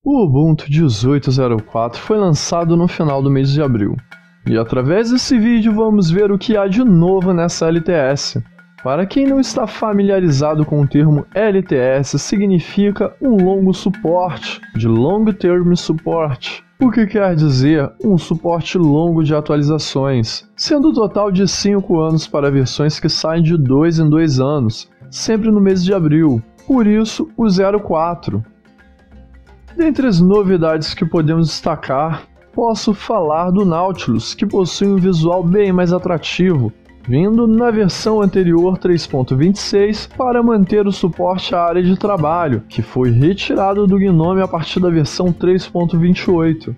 O Ubuntu 18.04 foi lançado no final do mês de abril, e através desse vídeo vamos ver o que há de novo nessa LTS. Para quem não está familiarizado com o termo LTS, significa um longo suporte, de Long Term Support, o que quer dizer um suporte longo de atualizações, sendo o total de 5 anos para versões que saem de 2 em 2 anos, sempre no mês de abril, por isso o 04. Dentre as novidades que podemos destacar, posso falar do Nautilus, que possui um visual bem mais atrativo, vindo na versão anterior 3.26 para manter o suporte à área de trabalho, que foi retirado do GNOME a partir da versão 3.28.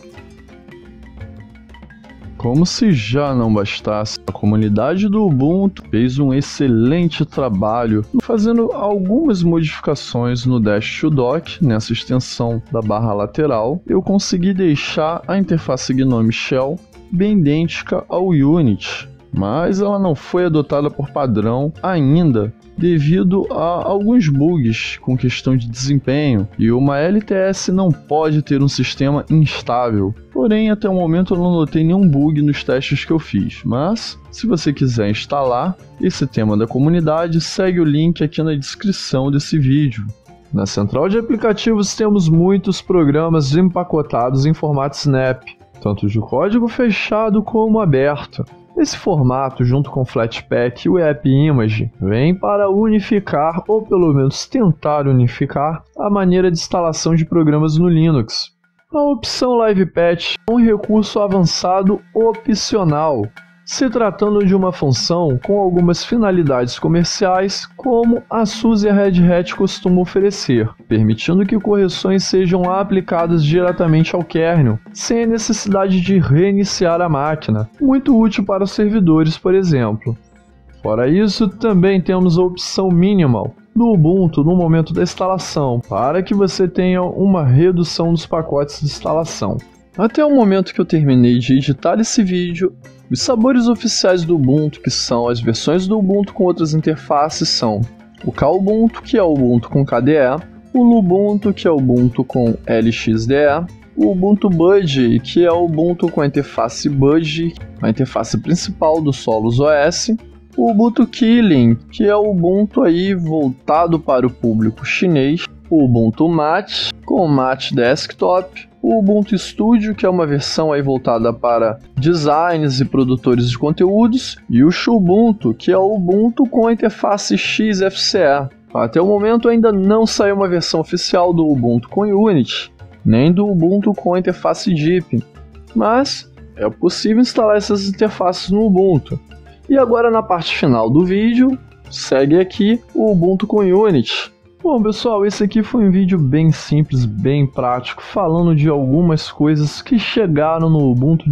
Como se já não bastasse, a comunidade do Ubuntu fez um excelente trabalho fazendo algumas modificações no Dash to Dock. Nessa extensão da barra lateral, eu consegui deixar a interface GNOME Shell bem idêntica ao Unity, mas ela não foi adotada por padrão ainda, devido a alguns bugs com questão de desempenho, e uma LTS não pode ter um sistema instável. Porém, até o momento eu não notei nenhum bug nos testes que eu fiz, mas se você quiser instalar esse tema da comunidade, segue o link aqui na descrição desse vídeo. Na central de aplicativos temos muitos programas empacotados em formato Snap, tanto de código fechado como aberto. Esse formato, junto com o Flatpak e o AppImage, vem para unificar, ou pelo menos tentar unificar, a maneira de instalação de programas no Linux. A opção Live Patch é um recurso avançado opcional, se tratando de uma função com algumas finalidades comerciais, como a SUSE e a Red Hat costumam oferecer, permitindo que correções sejam aplicadas diretamente ao kernel, sem a necessidade de reiniciar a máquina, muito útil para os servidores, por exemplo. Fora isso, também temos a opção Minimal do Ubuntu no momento da instalação, para que você tenha uma redução dos pacotes de instalação. Até o momento que eu terminei de editar esse vídeo, os sabores oficiais do Ubuntu, que são as versões do Ubuntu com outras interfaces, são o KUbuntu, que é o Ubuntu com KDE, o Lubuntu, que é o Ubuntu com LXDE, o Ubuntu Budgie, que é o Ubuntu com a interface Budgie, a interface principal do Solus OS, o Ubuntu Kylin, que é o Ubuntu aí voltado para o público chinês, o Ubuntu Mate, com o Mate Desktop, o Ubuntu Studio, que é uma versão aí voltada para designers e produtores de conteúdos, e o Xubuntu, que é o Ubuntu com a interface XFCE. Até o momento ainda não saiu uma versão oficial do Ubuntu com Unity, nem do Ubuntu com a interface Deep, mas é possível instalar essas interfaces no Ubuntu. E agora na parte final do vídeo, segue aqui o Ubuntu com Unity. Bom pessoal, esse aqui foi um vídeo bem simples, bem prático, falando de algumas coisas que chegaram no Ubuntu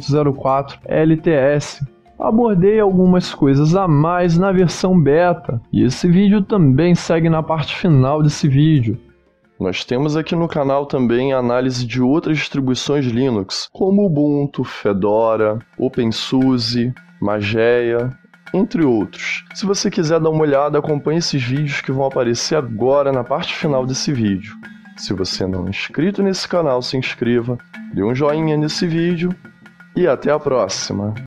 18.04 LTS. Abordei algumas coisas a mais na versão beta, e esse vídeo também segue na parte final desse vídeo. Nós temos aqui no canal também a análise de outras distribuições Linux, como Ubuntu, Fedora, OpenSUSE, Mageia, entre outros. Se você quiser dar uma olhada, acompanhe esses vídeos que vão aparecer agora na parte final desse vídeo. Se você não é inscrito nesse canal, se inscreva, dê um joinha nesse vídeo e até a próxima!